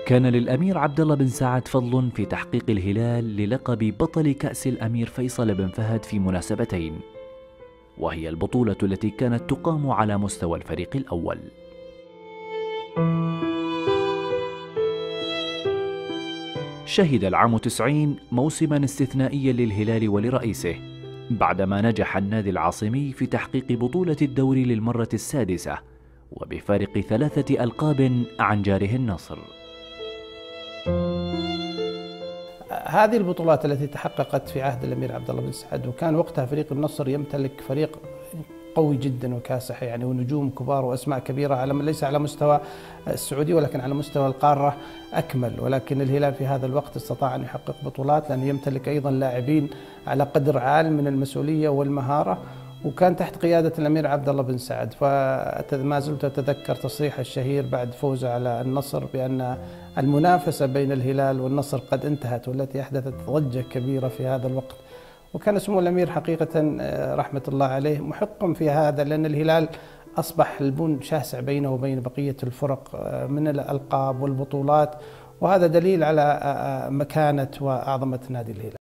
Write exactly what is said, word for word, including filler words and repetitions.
كان للأمير عبد الله بن سعد فضل في تحقيق الهلال للقب بطل كأس الأمير فيصل بن فهد في مناسبتين، وهي البطولة التي كانت تقام على مستوى الفريق الأول. شهد العام تسعين موسما استثنائيا للهلال ولرئيسه، بعدما نجح النادي العاصمي في تحقيق بطولة الدوري للمرة السادسة وبفارق ثلاثة ألقاب عن جاره النصر. هذه البطولات التي تحققت في عهد الأمير عبد الله بن سعد، وكان وقتها فريق النصر يمتلك فريق قوي جدا وكاسح يعني، ونجوم كبار وأسماء كبيرة على ليس على مستوى السعودي ولكن على مستوى القارة أكمل. ولكن الهلال في هذا الوقت استطاع أن يحقق بطولات لأنه يمتلك أيضا لاعبين على قدر عال من المسؤولية والمهارة، وكان تحت قيادة الأمير عبد الله بن سعد. فما زلت أتذكر تصريح الشهير بعد فوزه على النصر بأن المنافسة بين الهلال والنصر قد انتهت، والتي أحدثت ضجة كبيرة في هذا الوقت. وكان سمو الأمير حقيقة رحمة الله عليه محق في هذا، لأن الهلال أصبح البن شاسع بينه وبين بقية الفرق من الألقاب والبطولات، وهذا دليل على مكانة وأعظمة نادي الهلال.